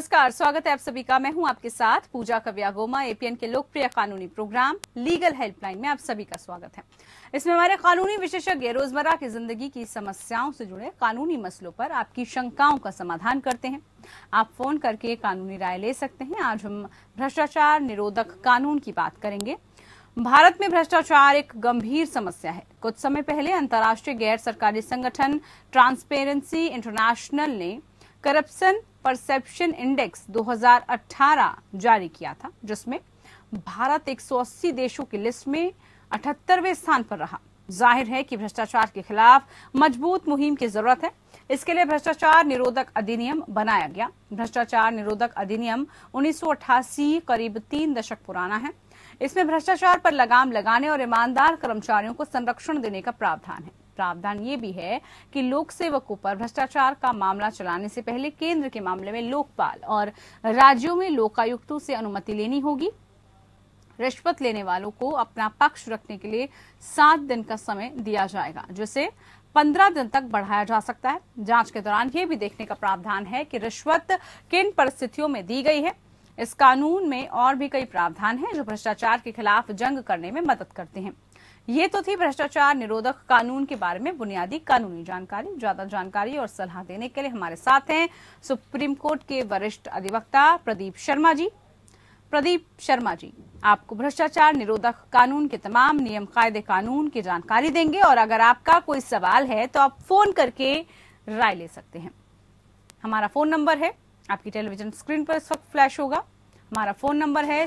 नमस्कार, स्वागत है आप सभी का। मैं हूं आपके साथ पूजा कव्यागोमा। एपीएन के लोकप्रिय कानूनी प्रोग्राम लीगल हेल्पलाइन में आप सभी का स्वागत है। इसमें हमारे कानूनी विशेषज्ञ रोजमर्रा की जिंदगी की समस्याओं से जुड़े कानूनी मसलों पर आपकी शंकाओं का समाधान करते हैं। आप फोन करके कानूनी राय ले सकते हैं। आज हम भ्रष्टाचार निरोधक कानून की बात करेंगे। भारत में भ्रष्टाचार एक गंभीर समस्या है। कुछ समय पहले अंतर्राष्ट्रीय गैर सरकारी संगठन ट्रांसपेरेंसी इंटरनेशनल ने करप्शन परसेप्शन इंडेक्स 2018 जारी किया था, जिसमें भारत 180 देशों की लिस्ट में 78वें स्थान पर रहा। जाहिर है कि भ्रष्टाचार के खिलाफ मजबूत मुहिम की जरूरत है। इसके लिए भ्रष्टाचार निरोधक अधिनियम बनाया गया। भ्रष्टाचार निरोधक अधिनियम 1988 करीब 3 दशक पुराना है। इसमें भ्रष्टाचार पर लगाम लगाने और ईमानदार कर्मचारियों को संरक्षण देने का प्रावधान है। प्रावधान ये भी है कि लोक सेवकों पर भ्रष्टाचार का मामला चलाने से पहले केंद्र के मामले में लोकपाल और राज्यों में लोकायुक्तों से अनुमति लेनी होगी। रिश्वत लेने वालों को अपना पक्ष रखने के लिए 7 दिन का समय दिया जाएगा, जिसे 15 दिन तक बढ़ाया जा सकता है। जांच के दौरान ये भी देखने का प्रावधान है कि रिश्वत किन परिस्थितियों में दी गई है। इस कानून में और भी कई प्रावधान हैं जो भ्रष्टाचार के खिलाफ जंग करने में मदद करते हैं। ये तो थी भ्रष्टाचार निरोधक कानून के बारे में बुनियादी कानूनी जानकारी। ज्यादा जानकारी और सलाह देने के लिए हमारे साथ हैं सुप्रीम कोर्ट के वरिष्ठ अधिवक्ता प्रदीप शर्मा जी। प्रदीप शर्मा जी, आपको भ्रष्टाचार निरोधक कानून के तमाम नियम कायदे कानून की जानकारी देंगे और अगर आपका कोई सवाल है तो आप फोन करके राय ले सकते हैं। हमारा फोन नंबर है, आपकी टेलीविजन स्क्रीन पर इस वक्त फ्लैश होगा। हमारा फोन नंबर है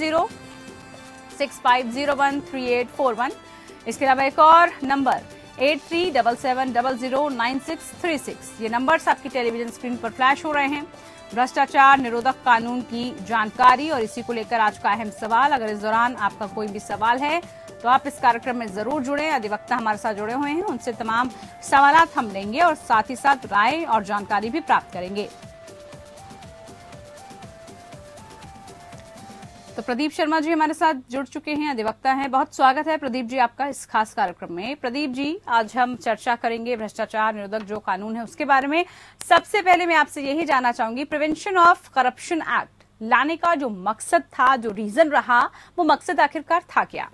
7065013841। इसके अलावा एक और नंबर 8377009636। ये नंबर्स आपकी टेलीविजन स्क्रीन पर फ्लैश हो रहे हैं। भ्रष्टाचार निरोधक कानून की जानकारी और इसी को लेकर आज का अहम सवाल। अगर इस दौरान आपका कोई भी सवाल है तो आप इस कार्यक्रम में जरूर जुड़ें। अधिवक्ता हमारे साथ जुड़े हुए हैं, उनसे तमाम सवालात हम लेंगे और साथ ही साथ राय और जानकारी भी प्राप्त करेंगे। तो प्रदीप शर्मा जी हमारे साथ जुड़ चुके हैं, अधिवक्ता हैं। बहुत स्वागत है प्रदीप जी आपका इस खास कार्यक्रम में। प्रदीप जी, आज हम चर्चा करेंगे भ्रष्टाचार निरोधक जो कानून है उसके बारे में। सबसे पहले मैं आपसे यही जानना चाहूंगी, प्रिवेंशन ऑफ करप्शन एक्ट लाने का जो मकसद था, जो रीजन रहा, वो मकसद आखिरकार था क्या?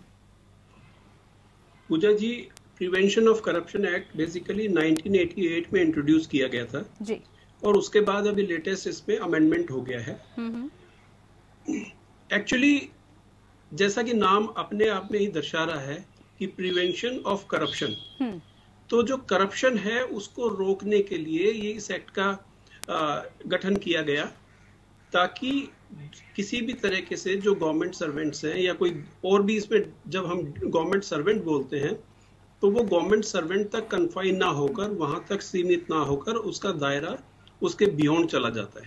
Pooja ji, prevention of corruption act basically 1988 में इंट्रोड्यूस किया गया था जी, और उसके बाद अभी लेटेस्ट इसमें अमेंडमेंट हो गया है। एक्चुअली जैसा कि नाम अपने आप में ही दर्शा रहा है कि प्रिवेंशन ऑफ करप्शन, तो जो करप्शन है उसको रोकने के लिए ये इस एक्ट का गठन किया गया, ताकि किसी भी तरीके से जो गवर्नमेंट सर्वेंट्स हैं या कोई और भी, इसमें जब हम गवर्नमेंट सर्वेंट बोलते हैं तो वो गवर्नमेंट सर्वेंट तक कन्फाइन ना होकर, वहां तक सीमित ना होकर, उसका दायरा उसके बियॉन्ड चला जाता है।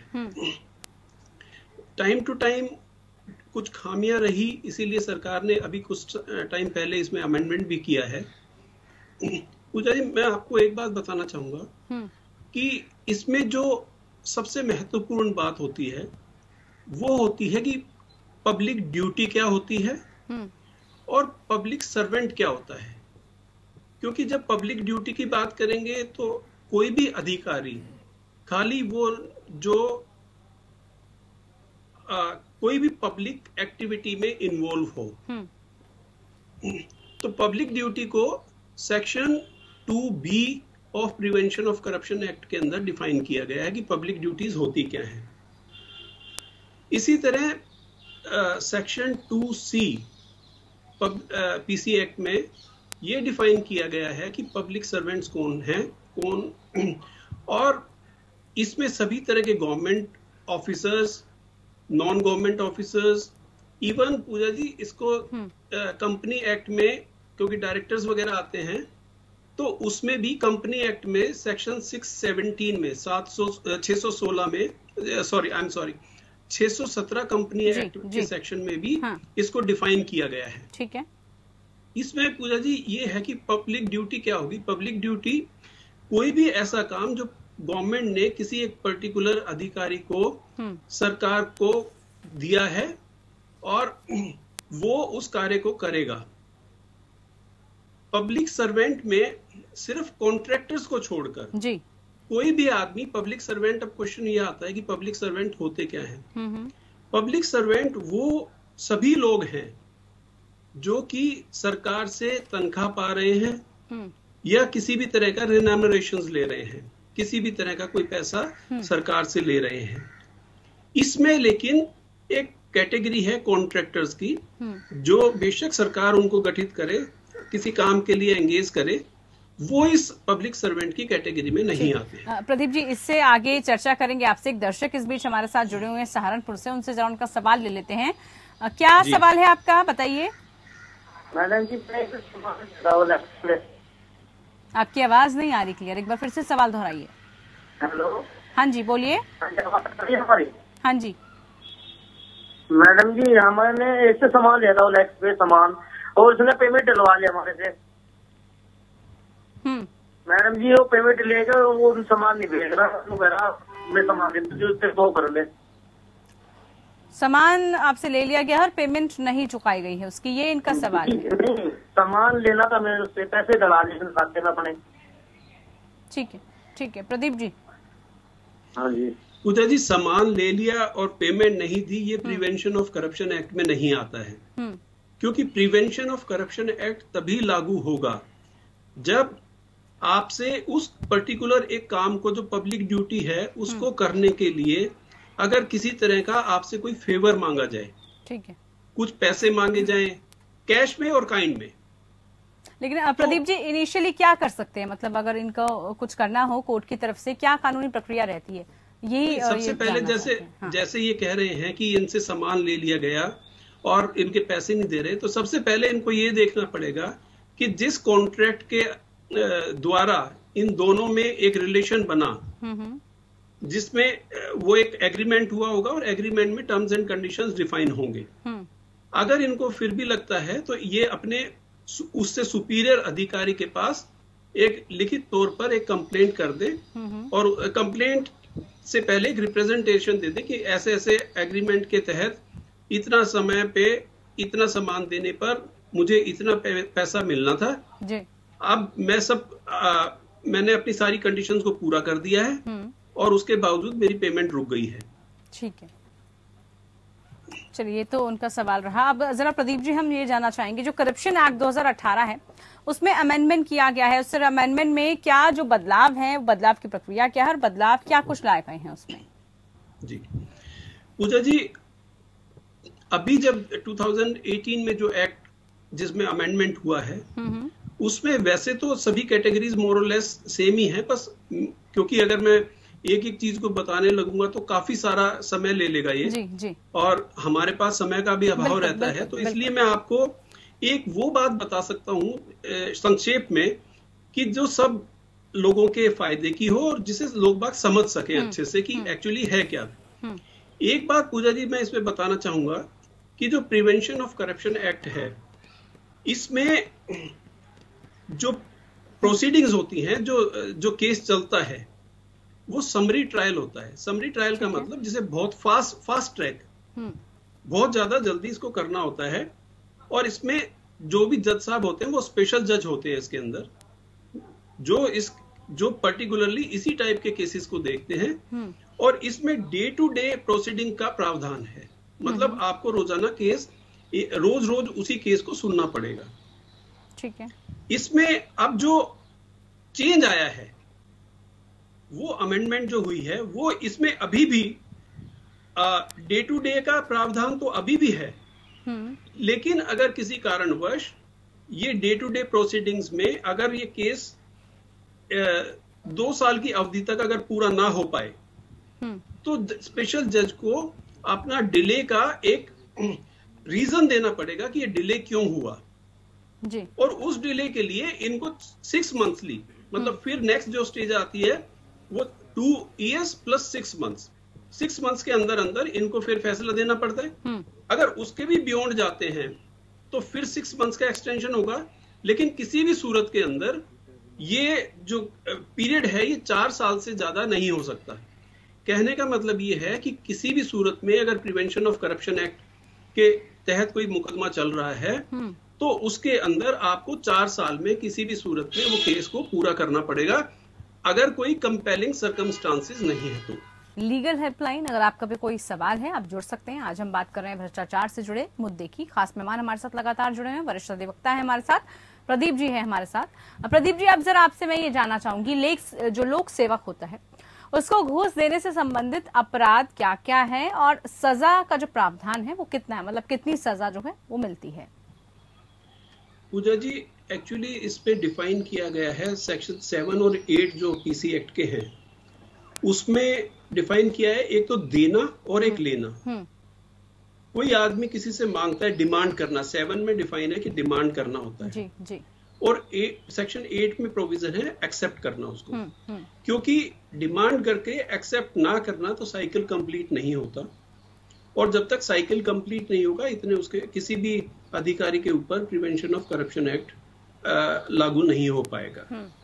टाइम टू टाइम कुछ खामियां रही, इसीलिए सरकार ने अभी कुछ टाइम पहले इसमें अमेंडमेंट भी किया है। पूजा जी, मैं आपको एक बात बताना चाहूंगा कि इसमें जो सबसे महत्वपूर्ण बात होती है वो होती है कि पब्लिक ड्यूटी क्या होती है और पब्लिक सर्वेंट क्या होता है। क्योंकि जब पब्लिक ड्यूटी की बात करेंगे तो कोई भी अधिकारी, खाली वो जो कोई भी पब्लिक एक्टिविटी में इन्वॉल्व हो, तो पब्लिक ड्यूटी को section 2B of prevention of corruption act के अंदर डिफाइन किया गया है कि पब्लिक ड्यूटीज होती क्या हैं। इसी तरह सेक्शन 2C पीसी एक्ट में ये डिफाइन किया गया है कि पब्लिक सर्वेंट्स कौन हैं, कौन, और इसमें सभी तरह के government officers, non government officers, even Pooja ji इसको कंपनी एक्ट में, क्योंकि डायरेक्टर्स वगैरह आते हैं, तो उसमें भी कंपनी एक्ट में सेक्शन 617 में 617 कंपनी एक्ट के सेक्शन में भी इसको डिफाइन किया गया है। ठीक है। इसमें पूजा जी ये है कि पब्लिक ड्यूटी क्या होगी। पब्लिक ड्यूटी कोई भी ऐसा काम जो गवर्नमेंट ने किसी एक पर्टिकुलर अधिकारी को, सरकार को दिया है और वो उस कार्य को करेगा। पब्लिक सर्वेंट में सिर्फ कॉन्ट्रैक्टर्स को छोड़कर जी, कोई भी आदमी पब्लिक सर्वेंट, अब क्वेश्चन ये आता है कि पब्लिक सर्वेंट होते क्या हैं। पब्लिक सर्वेंट वो सभी लोग हैं जो कि सरकार से तनख्वाह पा रहे हैं या किसी भी तरह का रिनम्बरेशंस ले रहे हैं, किसी भी तरह का कोई पैसा सरकार से ले रहे हैं। इसमें लेकिन एक कैटेगरी है कॉन्ट्रैक्टर्स की, जो बेशक सरकार उनको गठित करे, किसी काम के लिए एंगेज करे, वो इस पब्लिक सर्वेंट की कैटेगरी में नहीं आते हैं। प्रदीप जी, इससे आगे चर्चा करेंगे आपसे। एक दर्शक इस बीच हमारे साथ जुड़े हुए हैं सहारनपुर से, उनसे जरा उनका सवाल ले लेते हैं। क्या सवाल है आपका, बताइए। मैडम जी, आपकी आवाज नहीं आ रही क्लियर, एक बार फिर से सवाल दोहराइए। हेलो। हाँ जी, बोलिए। हाँ जी मैडम जी, हमने इससे सामान लिया था एक्सप्रेस सामान, और उसने पेमेंट डलवा लिया हमारे से। मैडम जी, वो पेमेंट लेकर वो सामान नहीं भेज रहा, वो कह रहा मैं सामान जो उससे वो कर ले। सामान आपसे ले लिया गया और पेमेंट नहीं चुकाई गई है उसकी, ये इनका सवाल है। नहीं, सामान लेना था, मैंने उससे पैसे डला लिए खाते में अपने। ठीक है, ठीक है। प्रदीप जी। हाँ जी। पूजा जी, सामान ले लिया और पेमेंट नहीं दी, ये प्रिवेंशन ऑफ करप्शन एक्ट में नहीं आता है। क्योंकि प्रिवेंशन ऑफ करप्शन एक्ट तभी लागू होगा जब आपसे उस पर्टिकुलर एक काम को, जो पब्लिक ड्यूटी है, उसको करने के लिए अगर किसी तरह का आपसे कोई फेवर मांगा जाए, ठीक है, कुछ पैसे मांगे जाएं, कैश में और काइंड में। लेकिन प्रदीप जी, इनिशियली क्या कर सकते हैं, मतलब अगर इनको कुछ करना हो कोर्ट की तरफ से, क्या कानूनी प्रक्रिया रहती है? यही सबसे पहले जैसे ये कह रहे हैं कि इनसे सामान ले लिया गया और इनके पैसे नहीं दे रहे, तो सबसे पहले इनको ये देखना पड़ेगा कि जिस कॉन्ट्रैक्ट के द्वारा इन दोनों में एक रिलेशन बना, जिसमें वो एक एग्रीमेंट हुआ होगा और एग्रीमेंट में टर्म्स एंड कंडीशंस डिफाइन होंगे। अगर इनको फिर भी लगता है तो ये अपने उससे सुपीरियर अधिकारी के पास एक लिखित तौर पर एक कंप्लेंट कर दे, और कंप्लेंट से पहले एक रिप्रेजेंटेशन दे दे कि ऐसे ऐसे एग्रीमेंट के तहत इतना समय पे इतना सामान देने पर मुझे इतना पैसा मिलना था जी। अब मैंने अपनी सारी कंडीशंस को पूरा कर दिया है और उसके बावजूद मेरी पेमेंट रुक गई है। ठीक है, चलिए, तो उनका सवाल रहा। अब जरा प्रदीप जी, हम ये जानना चाहेंगे, जो करप्शन एक्ट 2018 है उसमें अमेंडमेंट किया गया है, उस अमेंडमेंट में क्या जो बदलाव है, बदलाव की प्रक्रिया क्या है और बदलाव क्या कुछ लाए गए हैं उसमें? जी पूजा जी, अभी जब 2018 में जो एक्ट जिसमें अमेंडमेंट हुआ है, उसमें वैसे तो सभी कैटेगरीज मोर और लेस सेम ही है, बस क्योंकि अगर मैं एक एक चीज को बताने लगूंगा तो काफी सारा समय ले लेगा ये जी। और हमारे पास समय का भी अभाव रहता है, तो इसलिए मैं आपको एक वो बात बता सकता हूँ संक्षेप में कि जो सब लोगों के फायदे की हो और जिसे लोग बाग समझ सके अच्छे से कि एक्चुअली है क्या। एक बात पूजा जी मैं इसमें बताना चाहूंगा कि जो प्रिवेंशन ऑफ करप्शन एक्ट है, इसमें जो प्रोसीडिंग्स होती हैं, जो केस चलता है, वो समरी ट्रायल होता है। समरी ट्रायल का मतलब जिसे बहुत फास्ट ट्रैक, बहुत ज्यादा जल्दी इसको करना होता है, और इसमें जो भी जज साहब होते हैं वो स्पेशल जज होते हैं इसके अंदर, जो पर्टिकुलरली इसी टाइप के केसेस को देखते हैं, और इसमें डे टू डे प्रोसीडिंग का प्रावधान है। मतलब आपको रोजाना केस, रोज उसी केस को सुनना पड़ेगा। ठीक है। इसमें अब जो चेंज आया है, वो अमेंडमेंट जो हुई है, वो इसमें अभी भी डे टू डे का प्रावधान तो अभी भी है, लेकिन अगर किसी कारणवश ये डे टू डे प्रोसीडिंग्स में अगर ये केस 2 साल की अवधि तक अगर पूरा ना हो पाए, तो स्पेशल जज को अपना डिले का एक रीजन देना पड़ेगा कि ये डिले क्यों हुआ जी। और उस डिले के लिए इनको 6 मंथली, मतलब फिर नेक्स्ट जो स्टेज आती है वो 2 years प्लस 6 months, 6 months के अंदर अंदर इनको फिर फैसला देना पड़ता है। अगर उसके भी बियॉन्ड जाते हैं तो फिर 6 months का एक्सटेंशन होगा, लेकिन किसी भी सूरत के अंदर ये जो पीरियड है ये 4 साल से ज्यादा नहीं हो सकता। कहने का मतलब ये है कि किसी भी सूरत में अगर प्रिवेंशन ऑफ करप्शन एक्ट के तहत कोई मुकदमा चल रहा है, तो उसके अंदर आपको 4 साल में किसी भी सूरत में वो केस को पूरा करना पड़ेगा। अगर कोई कंपेलिंग सर्कमस्टांसेस नहीं है तो। लीगल हेल्पलाइन, अगर आपका भी कोई सवाल है आप जुड़ सकते हैं। आज हम बात कर रहे हैं भ्रष्टाचार से जुड़े मुद्दे की। खास मेहमान हमारे साथ लगातार जुड़े हैं, वरिष्ठ अधिवक्ता है हमारे साथ, प्रदीप जी है हमारे साथ। प्रदीप जी, अब जरा आपसे मैं ये जानना चाहूंगी, जो लोक सेवक होता है उसको घूस देने से संबंधित अपराध क्या क्या है और सजा का जो प्रावधान है वो कितना है, मतलब कितनी सजा जो है वो मिलती है? पूजा जी, एक्चुअली इस पे डिफाइन किया गया है सेक्शन 7 और 8 जो पीसी एक्ट के हैं उसमें डिफाइन किया है, एक तो देना और एक लेना। कोई आदमी किसी से मांगता है, डिमांड करना 7 में डिफाइन है कि डिमांड करना होता है जी, जी। और सेक्शन 8 में प्रोविजन है एक्सेप्ट करना उसको। क्योंकि डिमांड करके एक्सेप्ट ना करना तो साइकिल कंप्लीट नहीं होता, और जब तक साइकिल कंप्लीट नहीं होगा इतने उसके किसी भी अधिकारी के ऊपर प्रिवेंशन ऑफ करप्शन एक्ट लागू नहीं हो पाएगा।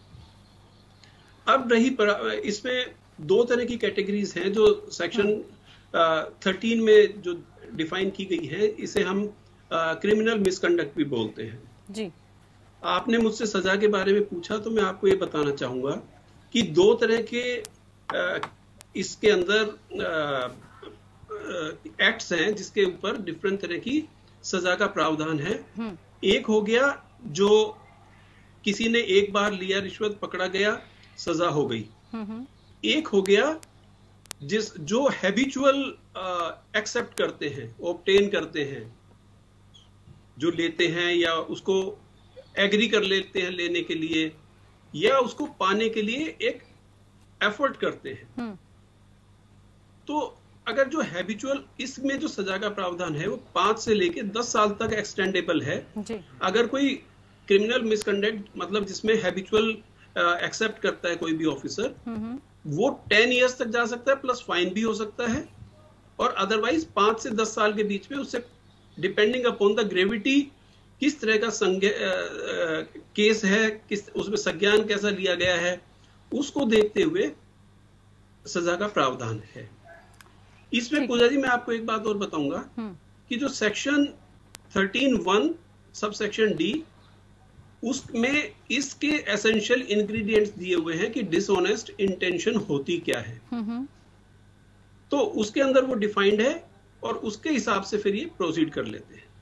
अब रही इसमें 2 तरह की कैटेगरीज हैं जो सेक्शन 13 में जो डिफाइन की गई है, इसे हम क्रिमिनल मिसकंडक्ट भी बोलते हैं जी। आपने मुझसे सजा के बारे में पूछा तो मैं आपको ये बताना चाहूंगा कि 2 तरह के इसके अंदर एक्ट्स हैं जिसके ऊपर डिफरेंट तरह की सजा का प्रावधान है। एक हो गया जो किसी ने एक बार लिया रिश्वत, पकड़ा गया, सजा हो गई। एक हो गया जो हैबिचुअल एक्सेप्ट करते हैं, ऑब्टेन करते हैं, जो लेते हैं या उसको एग्री कर लेते हैं लेने के लिए या उसको पाने के लिए एक एफर्ट करते हैं। तो अगर जो हैबिचुअल, इसमें जो सजा का प्रावधान है वो 5 से लेकर 10 साल तक एक्सटेंडेबल है जी। अगर कोई क्रिमिनल मिसकंडक्ट, मतलब जिसमें हैबिचुअल एक्सेप्ट करता है कोई भी ऑफिसर, वो 10 इयर्स तक जा सकता है, प्लस फाइन भी हो सकता है। और अदरवाइज 5 से 10 साल के बीच में उससे डिपेंडिंग अपॉन द ग्रेविटी, किस तरह का केस है, उसमें संज्ञान कैसा लिया गया है, उसको देखते हुए सजा का प्रावधान है। इसमें पूजा जी मैं आपको एक बात और बताऊंगा कि जो सेक्शन 13(1) सब सेक्शन डी, उसमें इसके एसेंशियल इंग्रेडिएंट्स दिए हुए हैं कि डिसऑनेस्ट इंटेंशन होती क्या है। तो उसके अंदर वो डिफाइंड है और उसके हिसाब से फिर ये प्रोसीड कर लेते हैं।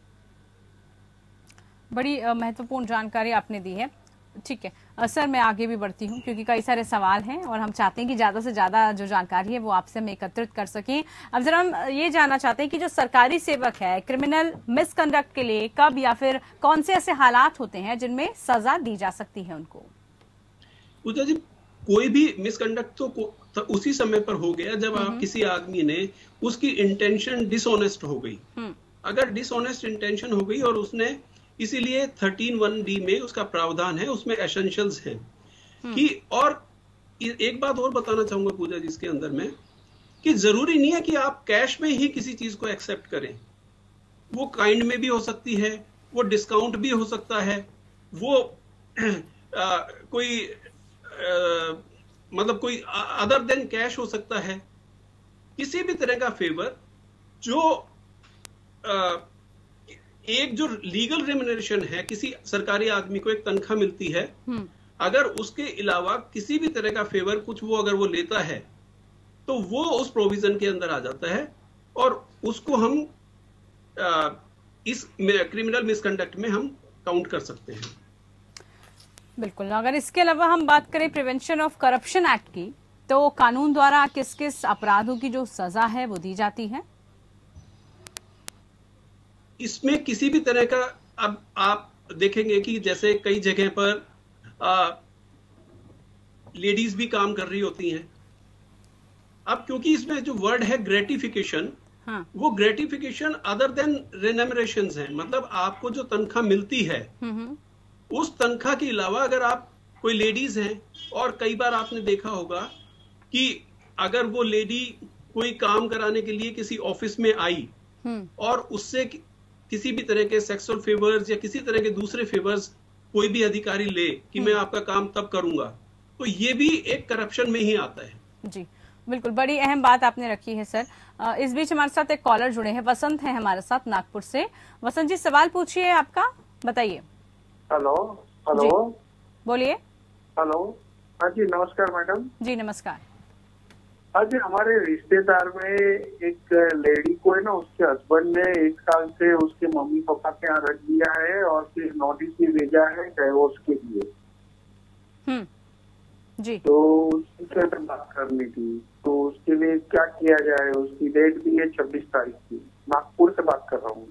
बड़ी महत्वपूर्ण जानकारी आपने दी है। ठीक है सर, मैं आगे भी बढ़ती हूँ क्योंकि कई सारे सवाल हैं और हम चाहते हैं कि ज्यादा से ज्यादा जो जानकारी है वो आपसे हम एकत्रित कर सकें। अब जरा हम ये जानना चाहते हैं कि जो सरकारी सेवक है, क्रिमिनल मिसकंडक्ट के लिए कब या फिर कौन से ऐसे हालात होते हैं जिनमें सजा दी जा सकती है उनको? पूजा जी, कोई भी मिसकंडक्ट तो उसी समय पर हो गया जब आप किसी आदमी ने, उसकी इंटेंशन डिसऑनेस्ट हो गई। अगर डिसऑनेस्ट इंटेंशन हो गई और उसने, इसीलिए 13(1)D में उसका प्रावधान है, उसमें एसेंशियल्स हैं कि, और एक बात और बताना चाहूंगा पूजा जी इसके अंदर में, कि जरूरी नहीं है कि आप कैश में ही किसी चीज को एक्सेप्ट करें। वो काइंड में भी हो सकती है, वो डिस्काउंट भी हो सकता है, वो कोई मतलब कोई अदर देन कैश हो सकता है। किसी भी तरह का फेवर जो एक जो लीगल रेम्यूनरेशन है, किसी सरकारी आदमी को एक तनख्वाह मिलती है, अगर उसके अलावा किसी भी तरह का फेवर कुछ वो अगर वो लेता है तो वो उस प्रोविजन के अंदर आ जाता है और उसको हम इस क्रिमिनल मिसकंडक्ट में हम काउंट कर सकते हैं। बिल्कुल। अगर इसके अलावा हम बात करें प्रिवेंशन ऑफ करप्शन एक्ट की, तो कानून द्वारा किस किस अपराधों की जो सजा है वो दी जाती है? इसमें किसी भी तरह का, अब आप देखेंगे कि जैसे कई जगह पर लेडीज भी काम कर रही होती हैं। अब क्योंकि इसमें जो वर्ड है ग्रेटिफिकेशन, वो ग्रेटिफिकेशन अदर देन रेम्यूनरेशंस है, मतलब आपको जो तनख्वाह मिलती है उस तनख्वाह के अलावा अगर आप कोई लेडीज हैं, और कई बार आपने देखा होगा कि अगर वो लेडी कोई काम कराने के लिए किसी ऑफिस में आई और उससे किसी भी तरह के सेक्सुअल फेवर्स या किसी तरह के दूसरे फेवर्स कोई भी अधिकारी ले कि मैं आपका काम तब करूंगा, तो ये भी एक करप्शन में ही आता है। जी बिल्कुल, बड़ी अहम बात आपने रखी है सर। इस बीच हमारे साथ एक कॉलर जुड़े हैं, वसंत है हमारे साथ नागपुर से। वसंत जी, सवाल पूछिए आपका, बताइए। हेलो हेलो, बोलिए। हेलो हाँ जी, नमस्कार मैडम। जी नमस्कार। हाँ जी, हमारे रिश्तेदार में एक लेडी को है ना, उसके हस्बैंड ने 1 साल से उसके मम्मी पापा के यहाँ रख दिया है और फिर नोटिस भी भेजा है डाइवोर्स के लिए। जी। तो उससे बात करनी थी, तो उसके लिए क्या किया जाए? उसकी डेट भी है 26 तारीख की। नागपुर से बात कर रहा हूँ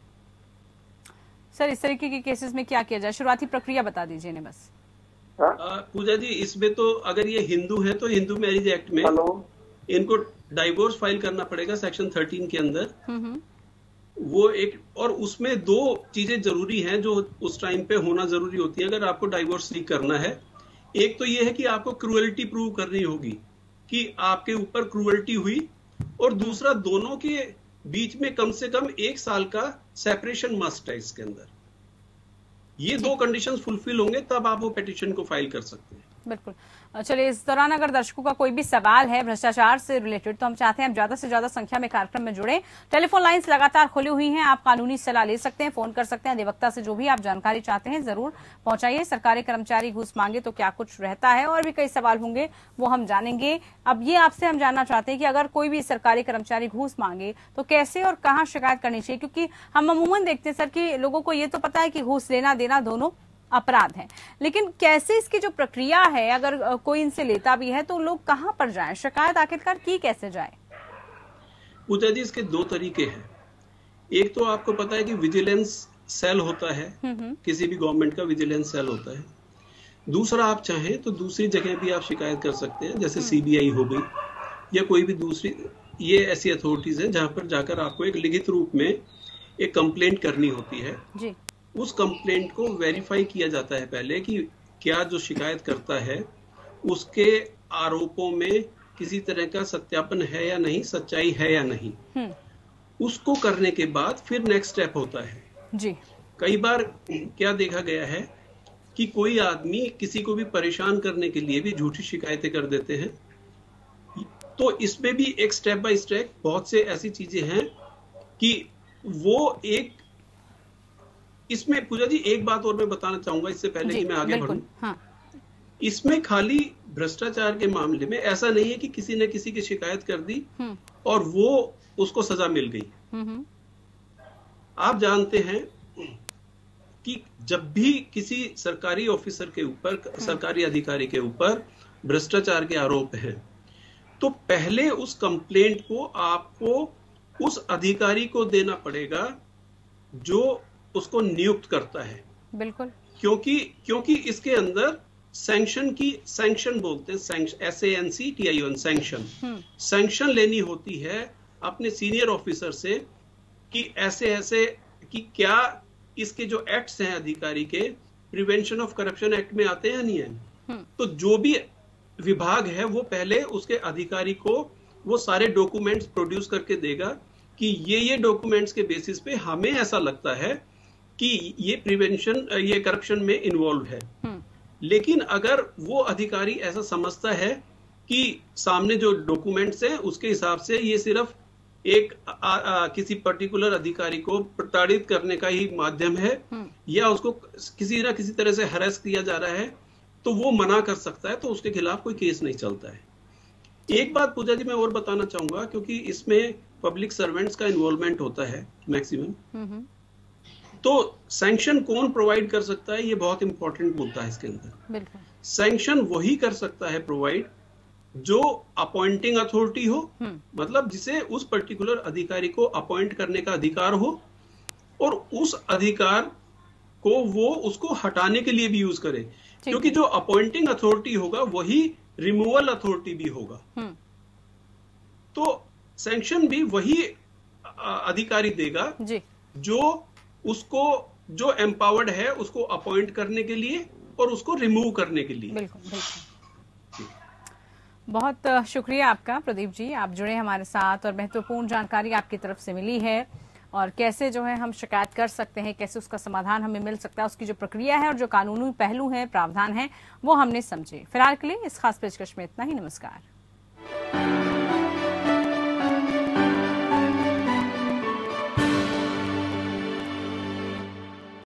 सर, इस तरीके के केसेस में क्या किया जाए? शुरुआती प्रक्रिया बता दीजिए इन्हें बस। पूजा जी, इसमें तो अगर ये हिंदू है तो हिंदू मैरिज एक्ट में इनको डाइवोर्स फाइल करना पड़ेगा सेक्शन 13 के अंदर। वो एक, और उसमें 2 चीजें जरूरी हैं जो उस टाइम पे होना जरूरी होती है अगर आपको डाइवोर्स सीक करना है। एक तो ये है कि आपको क्रूएल्टी प्रूव करनी होगी कि आपके ऊपर क्रूएल्टी हुई, और दूसरा दोनों के बीच में कम से कम 1 साल का सेपरेशन मस्ट है इसके अंदर। ये 2 कंडीशंस फुलफिल होंगे तब आप वो पिटीशन को फाइल कर सकते हैं। बिल्कुल। चलिए, इस दौरान अगर दर्शकों का कोई भी सवाल है भ्रष्टाचार से रिलेटेड, तो हम चाहते हैं आप ज्यादा से ज्यादा संख्या में कार्यक्रम में जुड़े। टेलीफोन लाइंस लगातार खुली हुई हैं, आप कानूनी सलाह ले सकते हैं, फोन कर सकते हैं। अधिवक्ता से जो भी आप जानकारी चाहते हैं जरूर पहुंचाइए। सरकारी कर्मचारी घूस मांगे तो क्या कुछ रहता है, और भी कई सवाल होंगे वो हम जानेंगे। अब ये आपसे हम जानना चाहते हैं कि अगर कोई भी सरकारी कर्मचारी घूस मांगे तो कैसे और कहाँ शिकायत करनी चाहिए, क्योंकि हम अमूमन देखते हैं सर कि लोगों को ये तो पता है कि घूस लेना देना दोनों अपराध है, लेकिन कैसे इसकी जो प्रक्रिया है, अगर कोई इनसे लेता भी है तो लोग कहां पर जाएं, शिकायत आखिरकार की कैसे जाए? पूजा जी, इसके 2 तरीके हैं। एक तो आपको पता है कि विजिलेंस सेल होता है, किसी भी गवर्नमेंट का विजिलेंस सेल होता है। दूसरा, आप चाहें तो दूसरी जगह भी आप शिकायत कर सकते हैं, जैसे सीबीआई हो गई या कोई भी दूसरी, ये ऐसी अथॉरिटीज है जहां पर जाकर आपको एक लिखित रूप में एक कंप्लेंट करनी होती है जी। उस कंप्लेंट को वेरीफाई किया जाता है पहले कि क्या जो शिकायत करता है उसके आरोपों में किसी तरह का सत्यापन है या नहीं, सच्चाई है या नहीं। उसको करने के बाद फिर नेक्स्ट स्टेप होता है जी। कई बार क्या देखा गया है कि कोई आदमी किसी को भी परेशान करने के लिए भी झूठी शिकायतें कर देते हैं। तो इसमें भी एक स्टेप बाय स्टेप बहुत से ऐसी चीजें हैं कि वो एक, इसमें पूजा जी एक बात और मैं बताना चाहूंगा इससे पहले कि मैं आगे बढ़ूं। हाँ। इसमें खाली भ्रष्टाचार के मामले में ऐसा नहीं है कि किसी ने किसी की शिकायत कर दी और वो उसको सजा मिल गई। आप जानते हैं कि जब भी किसी सरकारी ऑफिसर के ऊपर, सरकारी अधिकारी के ऊपर भ्रष्टाचार के आरोप हैं, तो पहले उस कंप्लेंट को आपको उस अधिकारी को देना पड़ेगा जो उसको नियुक्त करता है। बिल्कुल। क्योंकि इसके अंदर सैंक्शन बोलते हैं, SANCTION, सैंक्शन लेनी होती है अपने सीनियर ऑफिसर से कि ऐसे कि क्या इसके जो एक्ट्स हैं अधिकारी के, प्रिवेंशन ऑफ करप्शन एक्ट में आते हैं नहीं है। तो जो भी विभाग है वो पहले उसके अधिकारी को वो सारे डॉक्यूमेंट्स प्रोड्यूस करके देगा कि ये डॉक्यूमेंट्स के बेसिस पे हमें ऐसा लगता है कि ये करप्शन में इन्वॉल्व है। लेकिन अगर वो अधिकारी ऐसा समझता है कि सामने जो डॉक्यूमेंट्स हैं उसके हिसाब से ये सिर्फ एक किसी पर्टिकुलर अधिकारी को प्रताड़ित करने का ही माध्यम है या उसको किसी ना किसी तरह से हरेस किया जा रहा है, तो वो मना कर सकता है, तो उसके खिलाफ कोई केस नहीं चलता है। एक बात पूजा जी मैं और बताना चाहूंगा, क्योंकि इसमें पब्लिक सर्वेंट्स का इन्वॉल्वमेंट होता है मैक्सिमम, तो सैंक्शन कौन प्रोवाइड कर सकता है, ये बहुत इंपॉर्टेंट मुद्दा है इसके अंदर। सैंक्शन वही कर सकता है प्रोवाइड जो अपॉइंटिंग अथॉरिटी हो, मतलब जिसे उस पर्टिकुलर अधिकारी को अपॉइंट करने का अधिकार हो, और उस अधिकार को वो उसको हटाने के लिए भी यूज करे, क्योंकि जो अपॉइंटिंग अथॉरिटी होगा वही रिमूवल अथॉरिटी भी होगा। तो सैंक्शन भी वही अधिकारी देगा जो एम्पावर्ड है उसको अपॉइंट करने के लिए और उसको रिमूव करने के लिए। बिल्कुल, बिल्कुल। बहुत शुक्रिया आपका प्रदीप जी, आप जुड़े हमारे साथ और महत्वपूर्ण जानकारी आपकी तरफ से मिली है, और कैसे जो है हम शिकायत कर सकते हैं, कैसे उसका समाधान हमें मिल सकता है, उसकी जो प्रक्रिया है और जो कानूनी पहलू है, प्रावधान है, वो हमने समझे। फिलहाल के लिए इस खास पेशकश में इतना ही। नमस्कार।